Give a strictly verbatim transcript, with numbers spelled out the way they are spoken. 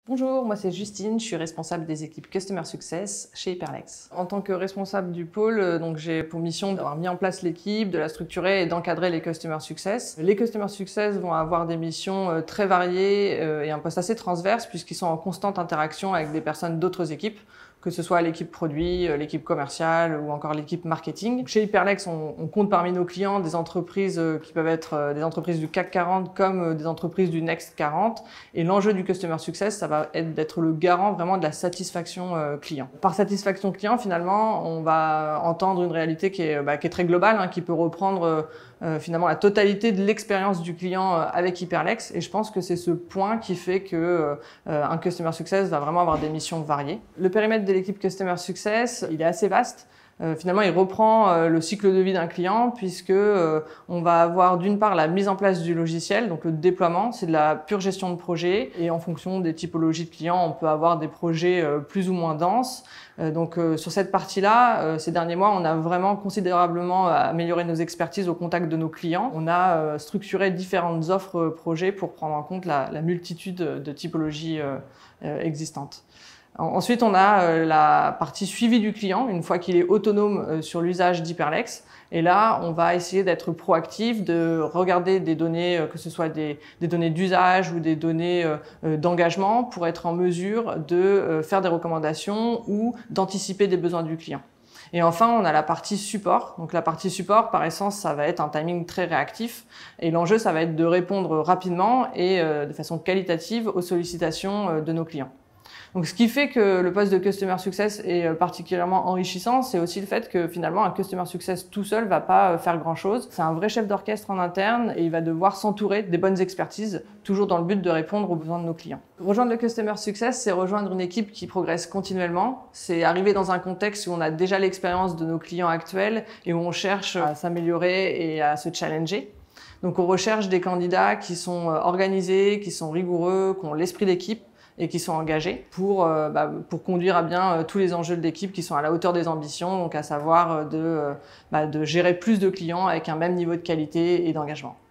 Bonjour, moi c'est Justine, je suis responsable des équipes Customer Success chez Hyperlex. En tant que responsable du pôle, donc j'ai pour mission d'avoir mis en place l'équipe, de la structurer et d'encadrer les Customer Success. Les Customer Success vont avoir des missions très variées et un poste assez transverse puisqu'ils sont en constante interaction avec des personnes d'autres équipes, que ce soit l'équipe produit, l'équipe commerciale ou encore l'équipe marketing. Chez Hyperlex, on, on compte parmi nos clients des entreprises qui peuvent être des entreprises du C A C quarante comme des entreprises du Next quarante. Et l'enjeu du Customer Success, ça va être d'être le garant vraiment de la satisfaction client. Par satisfaction client, finalement, on va entendre une réalité qui est, bah, qui est très globale, hein, qui peut reprendre euh, finalement la totalité de l'expérience du client avec Hyperlex. Et je pense que c'est ce point qui fait que euh, un Customer Success va vraiment avoir des missions variées. Le périmètre de l'équipe Customer Success, il est assez vaste. Euh, finalement, il reprend euh, le cycle de vie d'un client puisque euh, on va avoir d'une part la mise en place du logiciel, donc le déploiement, c'est de la pure gestion de projet et en fonction des typologies de clients, on peut avoir des projets euh, plus ou moins denses. Euh, donc euh, sur cette partie-là, euh, ces derniers mois, on a vraiment considérablement amélioré nos expertises au contact de nos clients. On a euh, structuré différentes offres euh, projets pour prendre en compte la, la multitude de typologies euh, euh, existantes. Ensuite, on a euh, la partie suivi du client, une fois qu'il est autonome euh, sur l'usage d'Hyperlex. Et là, on va essayer d'être proactif, de regarder des données, euh, que ce soit des, des données d'usage ou des données euh, d'engagement, pour être en mesure de euh, faire des recommandations ou d'anticiper des besoins du client. Et enfin, on a la partie support. Donc la partie support, par essence, ça va être un timing très réactif. Et l'enjeu, ça va être de répondre rapidement et euh, de façon qualitative aux sollicitations euh, de nos clients. Donc, ce qui fait que le poste de Customer Success est particulièrement enrichissant, c'est aussi le fait que finalement un Customer Success tout seul va pas faire grand-chose. C'est un vrai chef d'orchestre en interne et il va devoir s'entourer des bonnes expertises, toujours dans le but de répondre aux besoins de nos clients. Rejoindre le Customer Success, c'est rejoindre une équipe qui progresse continuellement. C'est arriver dans un contexte où on a déjà l'expérience de nos clients actuels et où on cherche à s'améliorer et à se challenger. Donc, on recherche des candidats qui sont organisés, qui sont rigoureux, qui ont l'esprit d'équipe et qui sont engagés pour, euh, bah, pour conduire à bien euh, tous les enjeux de l'équipe qui sont à la hauteur des ambitions, donc à savoir euh, de, euh, bah, de gérer plus de clients avec un même niveau de qualité et d'engagement.